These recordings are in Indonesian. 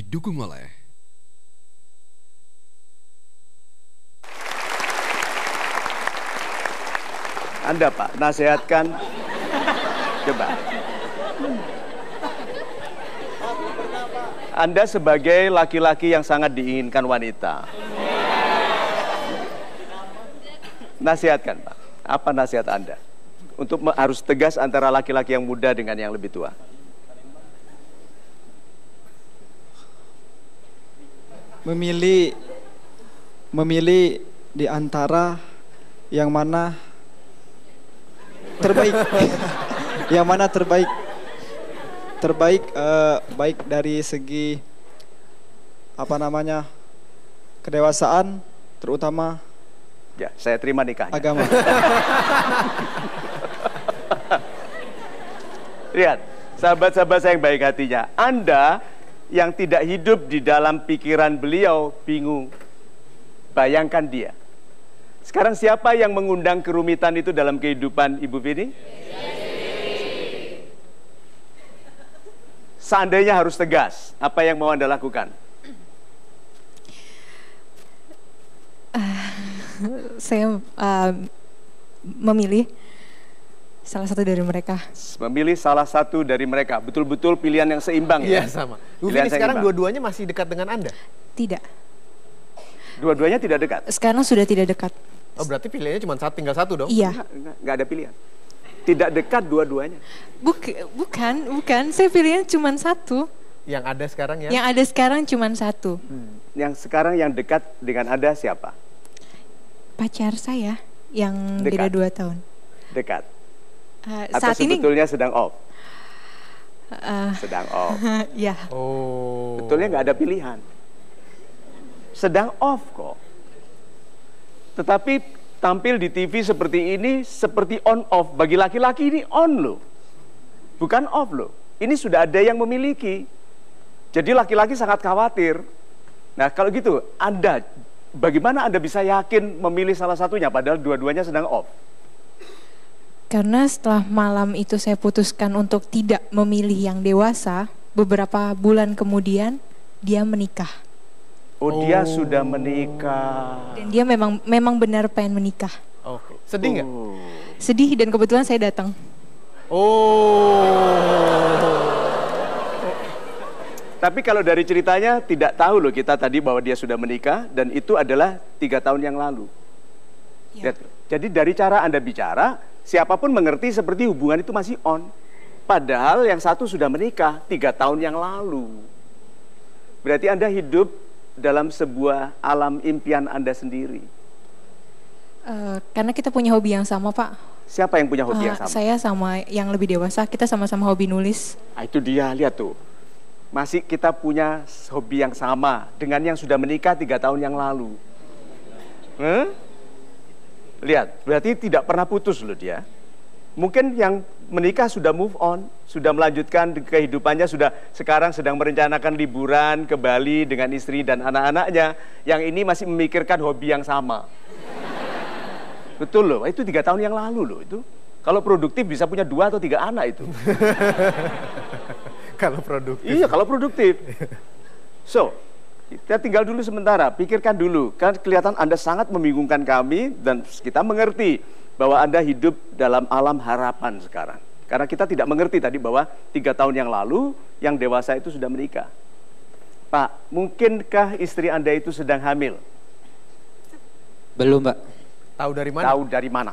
didukung oleh Anda Pak, nasihatkan. Coba. Anda sebagai laki-laki yang sangat diinginkan wanita. Nasihatkan Pak. Apa nasihat Anda? Untuk harus tegas antara laki-laki yang muda dengan yang lebih tua. Memilih di antara yang mana terbaik. Yang mana terbaik baik dari segi kedewasaan, terutama ya, saya terima nikahnya. Agama. Lihat, sahabat-sahabat saya yang baik hatinya, Anda yang tidak hidup di dalam pikiran beliau bingung. Bayangkan dia. Sekarang siapa yang mengundang kerumitan itu dalam kehidupan Ibu Vini? Seandainya harus tegas, apa yang mau Anda lakukan? Saya memilih salah satu dari mereka. Memilih salah satu dari mereka. Betul-betul pilihan yang seimbang ya? Iya, sama. Bu Vini sekarang dua-duanya masih dekat dengan Anda? Tidak. Dua-duanya tidak dekat? Sekarang sudah tidak dekat. Oh, berarti pilihannya cuma tinggal satu dong? Iya. Nggak ada pilihan. Tidak dekat dua-duanya. Bukan. Saya pilihnya cuma satu. Yang ada sekarang ya? Yang ada sekarang cuma satu. Yang sekarang yang dekat dengan Anda siapa? Pacar saya yang Dekat. beda 2 tahun. Dekat. Atau Saat ini sebetulnya sedang off? Sedang off. ya. Oh. Betulnya nggak ada pilihan. Sedang off kok. Tetapi tampil di TV seperti ini seperti on off. Bagi laki-laki ini on loh. Bukan off loh. Ini sudah ada yang memiliki. Jadi laki-laki sangat khawatir. Nah kalau gitu, bagaimana Anda bisa yakin memilih salah satunya padahal dua-duanya sedang off? Karena setelah malam itu saya putuskan untuk tidak memilih yang dewasa, beberapa bulan kemudian dia menikah. Oh, dia sudah menikah. Dan dia memang benar pengen menikah. Oke. Sedih nggak? Sedih dan kebetulan saya datang. Tapi kalau dari ceritanya tidak tahu loh kita tadi bahwa dia sudah menikah dan itu adalah 3 tahun yang lalu. Ya. Jadi dari cara Anda bicara, siapapun mengerti seperti hubungan itu masih on. Padahal yang satu sudah menikah 3 tahun yang lalu. Berarti Anda hidup dalam sebuah alam impian Anda sendiri. Karena kita punya hobi yang sama, Pak. Siapa yang punya hobi yang sama? Saya sama yang lebih dewasa, kita sama-sama hobi nulis. Itu dia, lihat tuh. Masih kita punya hobi yang sama dengan yang sudah menikah 3 tahun yang lalu. Lihat, berarti tidak pernah putus loh dia. Mungkin yang menikah sudah move on, sudah melanjutkan kehidupannya, sekarang sedang merencanakan liburan ke Bali dengan istri dan anak-anaknya. Yang ini masih memikirkan hobi yang sama. Betul loh, itu 3 tahun yang lalu loh itu. Kalau produktif bisa punya 2 atau 3 anak itu. Kalau produktif. Iya, kalau produktif. So, kita tinggal dulu sementara, pikirkan dulu. Kan kelihatan Anda sangat membingungkan kami dan kita mengerti bahwa Anda hidup dalam alam harapan sekarang. Karena kita tidak mengerti tadi bahwa 3 tahun yang lalu yang dewasa itu sudah menikah. Pak, mungkinkah istri Anda itu sedang hamil? Belum, Pak. Tahu dari mana? Tahu dari mana?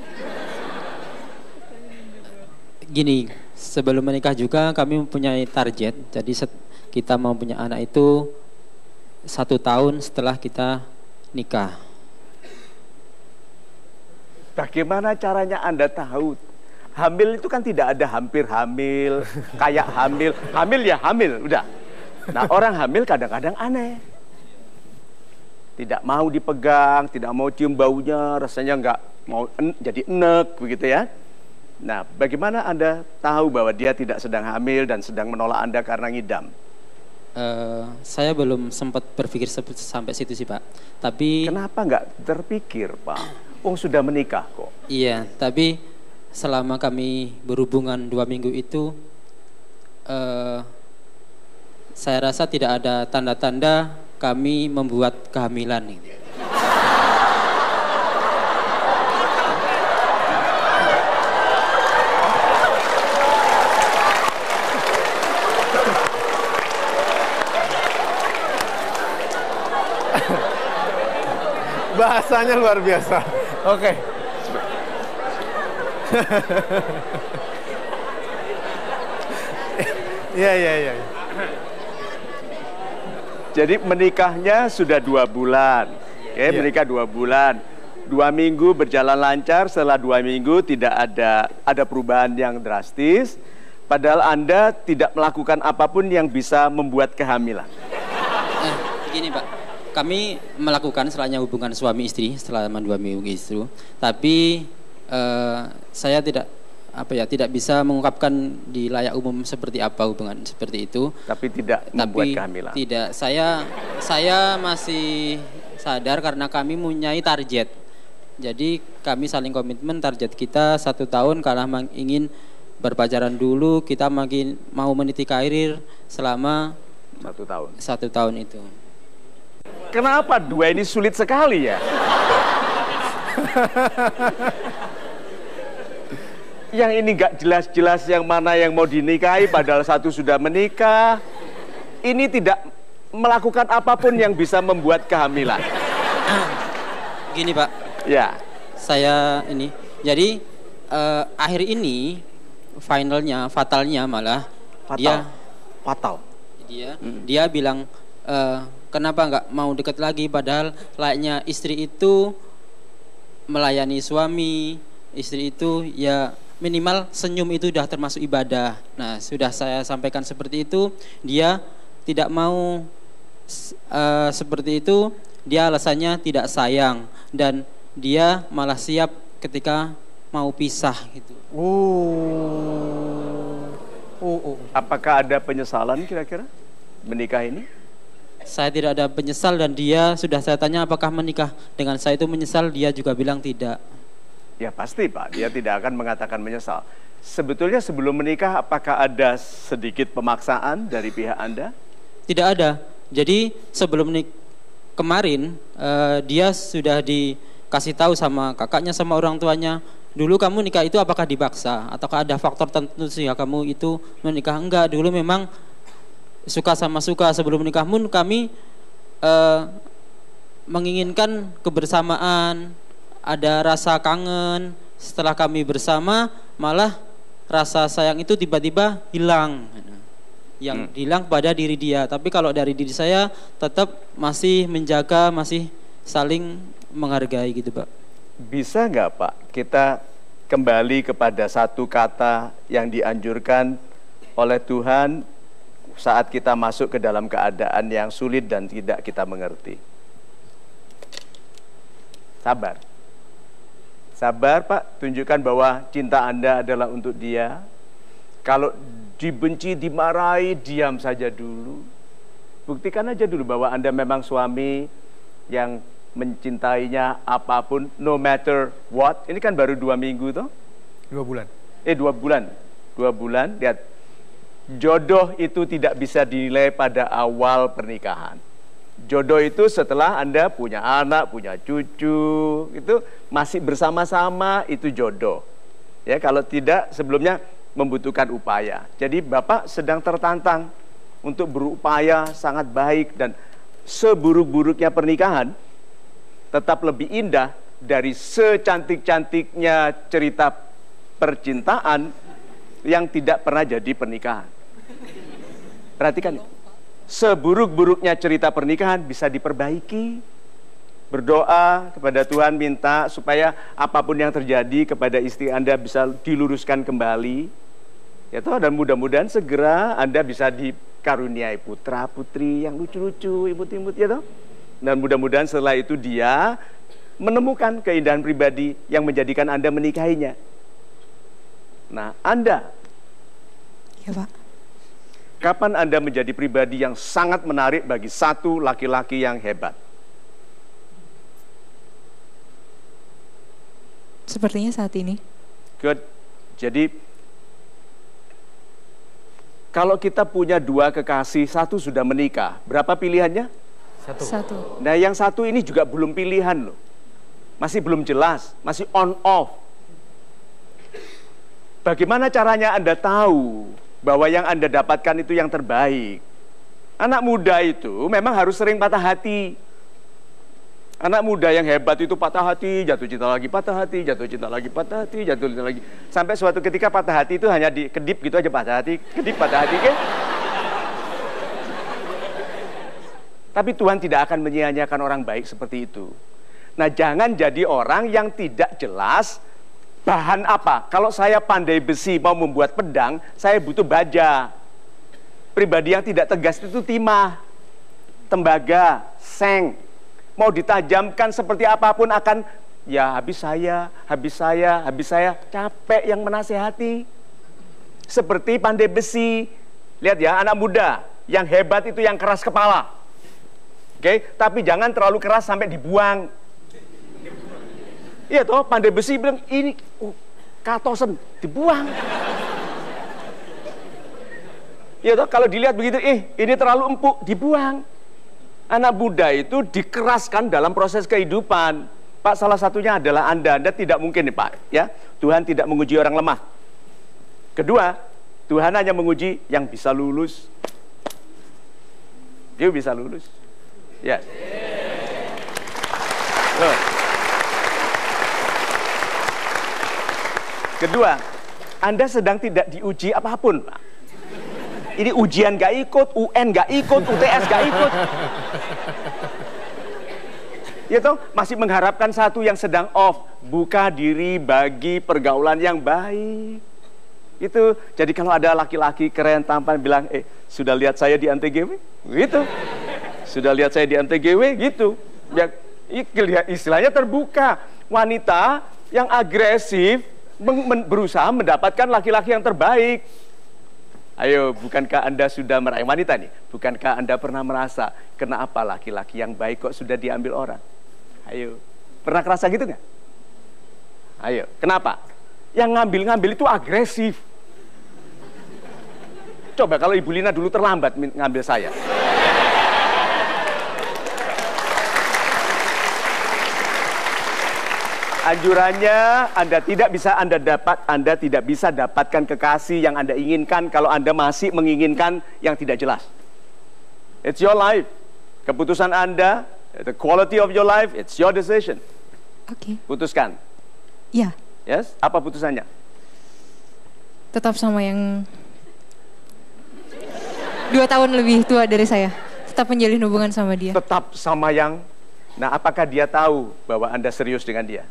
Gini, sebelum menikah juga kami mempunyai target. Jadi kita mau punya anak itu 1 tahun setelah kita nikah. Bagaimana caranya Anda tahu? Hamil itu kan tidak ada hampir hamil, kayak hamil. Hamil ya hamil, udah. Nah orang hamil kadang-kadang aneh. Tidak mau dipegang, tidak mau cium baunya, rasanya nggak mau jadi enek, begitu ya. Nah, bagaimana Anda tahu bahwa dia tidak sedang hamil dan sedang menolak Anda karena ngidam? Saya belum sempat berpikir sampai situ sih, Pak. Tapi kenapa nggak terpikir, Pak? Sudah menikah kok. Iya, tapi selama kami berhubungan 2 minggu itu saya rasa tidak ada tanda-tanda kami membuat kehamilan. Bahasanya luar biasa. Oke. Iya. Jadi menikahnya sudah 2 bulan. Oke, menikah 2 bulan. 2 minggu berjalan lancar, setelah 2 minggu tidak ada perubahan yang drastis. Padahal Anda tidak melakukan apapun yang bisa membuat kehamilan. Begini Pak, kami melakukan setelahnya hubungan suami istri selama 2 minggu itu. Tapi saya tidak bisa mengungkapkan di layak umum seperti apa hubungan seperti itu. Tapi tidak membuat kehamilan. Tidak, saya masih sadar karena kami mempunyai target. Jadi kami saling komitmen, target kita 1 tahun karena ingin berpacaran dulu, kita makin mau meniti karir selama 1 tahun. 1 tahun itu. Kenapa 2 ini sulit sekali ya? Yang ini gak jelas-jelas yang mana yang mau dinikahi, padahal 1 sudah menikah. Ini tidak melakukan apapun yang bisa membuat kehamilan. Gini Pak, Ya, saya ini, jadi akhir ini fatalnya malah fatal. dia bilang kenapa nggak mau deket lagi, padahal layaknya istri itu melayani suami, istri itu ya minimal senyum itu sudah termasuk ibadah. Nah, sudah saya sampaikan seperti itu, dia tidak mau seperti itu. Dia alasannya tidak sayang dan dia malah siap ketika mau pisah gitu. Apakah ada penyesalan kira-kira menikah ini? Saya tidak ada penyesal dan dia sudah saya tanya apakah menikah dengan saya itu menyesal, dia juga bilang tidak. Ya pasti Pak, dia tidak akan mengatakan menyesal. Sebetulnya sebelum menikah apakah ada sedikit pemaksaan dari pihak Anda? Tidak ada. Jadi sebelum kemarin dia sudah dikasih tahu sama kakaknya sama orang tuanya, dulu kamu nikah itu apakah dipaksa ataukah ada faktor tertentu sih ya kamu itu menikah? Enggak, dulu memang suka sama suka. Sebelum nikah pun kami menginginkan kebersamaan, ada rasa kangen. Setelah kami bersama malah rasa sayang itu tiba-tiba hilang. Yang hilang pada diri dia. Tapi kalau dari diri saya tetap masih menjaga, masih saling menghargai gitu Pak. Bisa nggak Pak kita kembali kepada satu kata yang dianjurkan oleh Tuhan saat kita masuk ke dalam keadaan yang sulit dan tidak kita mengerti? Sabar. Sabar Pak, tunjukkan bahwa cinta Anda adalah untuk dia. Kalau dibenci, dimarahi, diam saja dulu. Buktikan aja dulu bahwa Anda memang suami yang mencintainya apapun, no matter what. Ini kan baru 2 minggu toh? 2 bulan. 2 bulan. 2 bulan, lihat. Jodoh itu tidak bisa dinilai pada awal pernikahan. Jodoh itu setelah Anda punya anak, punya cucu, itu masih bersama-sama, itu jodoh. Ya, kalau tidak sebelumnya membutuhkan upaya. Jadi Bapak sedang tertantang untuk berupaya sangat baik, dan seburuk-buruknya pernikahan tetap lebih indah dari secantik-cantiknya cerita percintaan yang tidak pernah jadi pernikahan. Perhatikan, seburuk-buruknya cerita pernikahan bisa diperbaiki. Berdoa kepada Tuhan, minta supaya apapun yang terjadi kepada istri Anda bisa diluruskan kembali. Ya toh, dan mudah-mudahan segera Anda bisa dikaruniai putra putri yang lucu-lucu, imut-imut ya toh. Dan mudah-mudahan setelah itu dia menemukan keindahan pribadi yang menjadikan Anda menikahinya. Nah, Anda, Ya Pak. kapan Anda menjadi pribadi yang sangat menarik bagi satu laki-laki yang hebat? Sepertinya saat ini. Good. Jadi Kalau kita punya 2 kekasih, 1 sudah menikah, berapa pilihannya? 1. Nah, yang 1 ini juga belum pilihan loh. Masih belum jelas, masih on off. Bagaimana caranya Anda tahu bahwa yang Anda dapatkan itu yang terbaik? Anak muda itu memang harus sering patah hati. Anak muda yang hebat itu patah hati, jatuh cinta lagi, patah hati, jatuh cinta lagi, patah hati, jatuh cinta lagi. Sampai suatu ketika patah hati itu hanya di kedip gitu aja, patah hati, kedip, patah hati, kan? Tapi Tuhan tidak akan menyia-nyiakan orang baik seperti itu. Nah, jangan jadi orang yang tidak jelas bahan apa. Kalau saya pandai besi mau membuat pedang, saya butuh baja. Pribadi yang tidak tegas itu timah, tembaga, seng. Mau ditajamkan seperti apapun akan, ya habis saya, capek yang menasehati. Seperti pandai besi. Lihat ya, anak muda yang hebat itu yang keras kepala. Oke, tapi jangan terlalu keras sampai dibuang. Iya toh, pandai besi bilang ini katosen, dibuang. Iya toh, kalau dilihat begitu, ini terlalu empuk, dibuang. Anak muda itu dikeraskan dalam proses kehidupan. Pak, salah satunya adalah Anda tidak mungkin nih Pak, ya. Tuhan tidak menguji orang lemah. Kedua, Tuhan hanya menguji yang bisa lulus. Dia bisa lulus. Ya. Loh. Kedua, Anda sedang tidak diuji apapun, Pak. Ini ujian gak ikut, UN gak ikut, UTS gak ikut. Ya toh, masih mengharapkan satu yang sedang off. Buka diri bagi pergaulan yang baik. Itu, jadi kalau ada laki-laki keren tampan bilang, sudah lihat saya di ANTGW? Gitu. Sudah lihat saya di ANTGW? Gitu. Ya, istilahnya terbuka. Wanita yang agresif berusaha mendapatkan laki-laki yang terbaik. Ayo, bukankah Anda sudah meraih wanita nih? Bukankah Anda pernah merasa, kenapa laki-laki yang baik kok sudah diambil orang? Ayo, pernah kerasa gitu nggak? Ayo, kenapa? Yang ngambil-ngambil itu agresif. Coba kalau Ibu Lina dulu terlambat ngambil saya. Anjurannya, Anda tidak bisa dapatkan kekasih yang Anda inginkan kalau Anda masih menginginkan yang tidak jelas. It's your life. Keputusan Anda, the quality of your life, it's your decision. Oke. Putuskan. Ya. Yes? Apa putusannya? Tetap sama yang 2 tahun lebih tua dari saya. Tetap menjalin hubungan sama dia. Tetap sama yang. Nah, apakah dia tahu bahwa Anda serius dengan dia?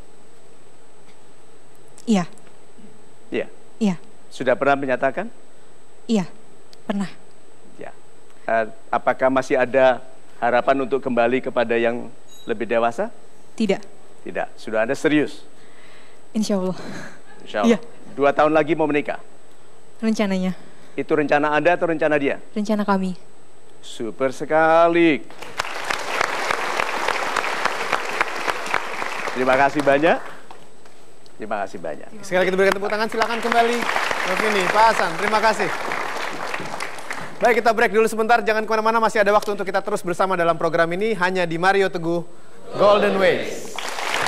Iya. Iya. Iya. Sudah pernah menyatakan? Iya. Pernah. Ya. Apakah masih ada harapan untuk kembali kepada yang lebih dewasa? Tidak. Tidak. Sudah Anda serius? Insya Allah. Insya Allah. Iya. 2 tahun lagi mau menikah? Rencananya. Itu rencana Anda atau rencana dia? Rencana kami. Super sekali. Terima kasih banyak. Terima kasih banyak. Sekali lagi kita berikan tepuk tangan, silakan kembali. Prof. Ini, Pak Hasan, terima kasih. Baik, kita break dulu sebentar, jangan kemana-mana, masih ada waktu untuk kita terus bersama dalam program ini, hanya di Mario Teguh Golden Ways.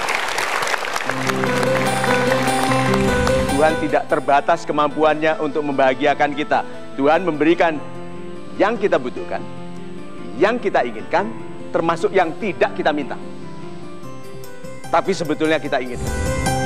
Tuhan tidak terbatas kemampuannya untuk membahagiakan kita. Tuhan memberikan yang kita butuhkan, yang kita inginkan, termasuk yang tidak kita minta. Tapi sebetulnya kita inginkan.